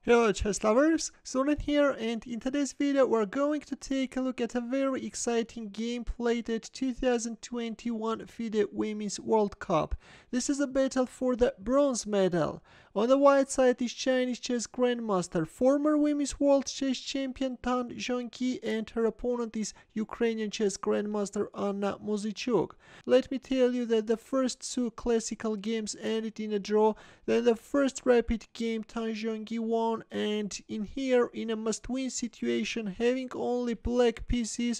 Hello chess lovers, Soren here, and in today's video we're going to take a look at a very exciting game played at 2021 FIDE Women's World Cup. This is a battle for the bronze medal. On the white side is Chinese chess grandmaster, former Women's World Chess Champion Tan Zhongyi, and her opponent is Ukrainian chess grandmaster Anna Muzychuk. Let me tell you that the first two classical games ended in a draw, then the first rapid game Tan Zhongyi won, and in here, in a must-win situation, having only black pieces,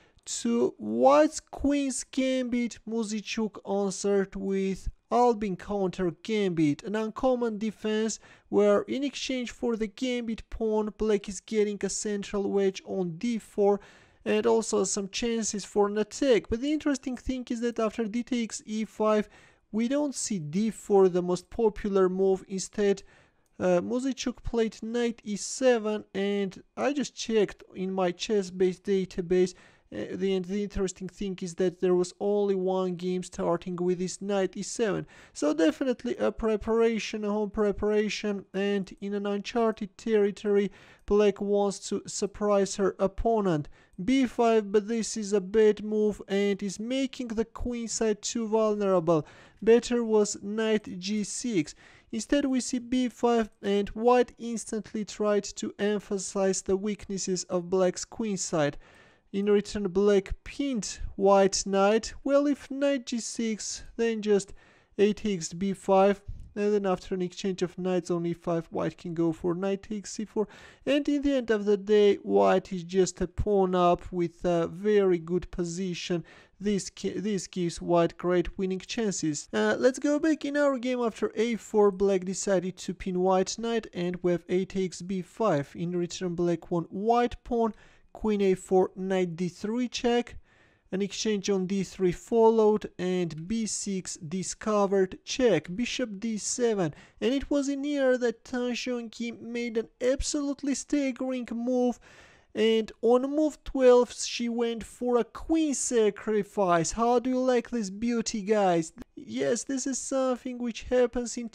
to white's queen's gambit, Muzychuk answered with Albin counter gambit, an uncommon defense where in exchange for the gambit pawn, black is getting a central wedge on d4 and also some chances for an attack. But the interesting thing is that after d takes e5, we don't see d4, the most popular move. Instead, Muzychuk played knight e7, and I just checked in my chess-based database. The interesting thing is that there was only one game starting with this knight e7. So definitely a preparation, a home preparation, and in an uncharted territory, black wants to surprise her opponent. b5, but this is a bad move and is making the queen side too vulnerable. Better was knight g6. Instead we see b5, and white instantly tried to emphasize the weaknesses of black's queen side. In return, black pinned white knight. Well, if knight g6, then just a takes b5, and then after an exchange of knights on e5, white can go for knight takes c4, and in the end of the day, white is just a pawn up with a very good position. This gives white great winning chances. Let's go back in our game. After a4, black decided to pin white knight, and we have a takes b5. In return, black won white pawn, queen a4, knight d3 check. An exchange on d3 followed, and b6 discovered check, bishop d7, and it was in here that Tan Zhongyi made an absolutely staggering move, and on move 12 she went for a queen sacrifice. How do you like this beauty, guys? Yes, this is something which happens in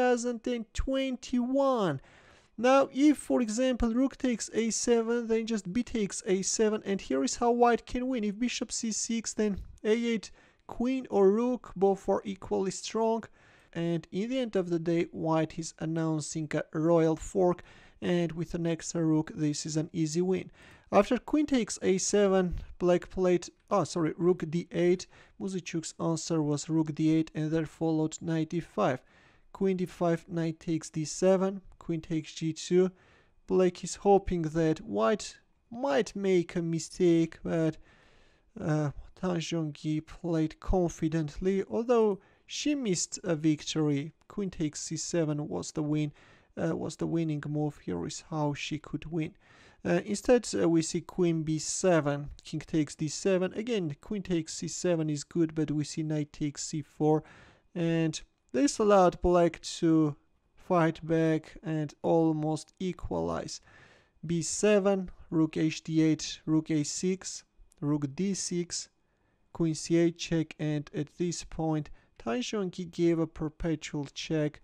2021. Now, if, for example, rook takes a7, then just b takes a7, and here is how white can win. If bishop c6, then a8, queen or rook, both are equally strong. And in the end of the day, white is announcing a royal fork, and with an extra rook, this is an easy win. After queen takes a7, black played, rook d8. Muzychuk's answer was rook d8, and there followed knight d5. Queen d5, knight takes d7, queen takes g2. Black is hoping that white might make a mistake, but Tan Zhongyi played confidently, although she missed a victory. Queen takes c7 was the winning move. Here is how she could win. Instead, we see queen b7, king takes d7. Again, queen takes c7 is good, but we see knight takes c4, and this allowed black to fight back and almost equalize. b7, rook hd8, rook a6, rook d6, queen c8 check, and at this point Tan Zhongyi gave a perpetual check,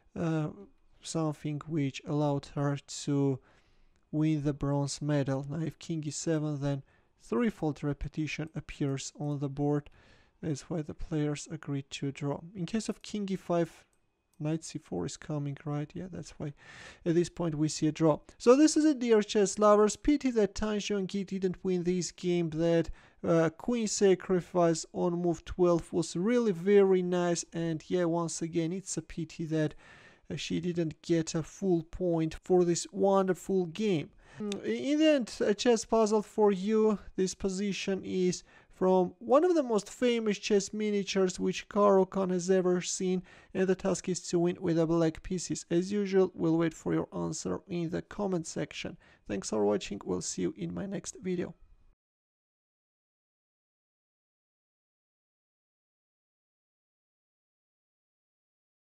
something which allowed her to win the bronze medal. Now if king e7, then threefold repetition appears on the board. That's why the players agreed to draw. In case of king e5, knight c4 is coming, right? Yeah, that's why at this point we see a draw. So this is it, dear chess lovers. Pity that Tan Zhongyi didn't win this game. That queen sacrifice on move 12 was really very nice, and yeah, once again, it's a pity that she didn't get a full point for this wonderful game. In the end, a chess puzzle for you. This position is from one of the most famous chess miniatures which Caro-Kann has ever seen, and the task is to win with the black pieces. As usual, we'll wait for your answer in the comment section. Thanks for watching, we'll see you in my next video.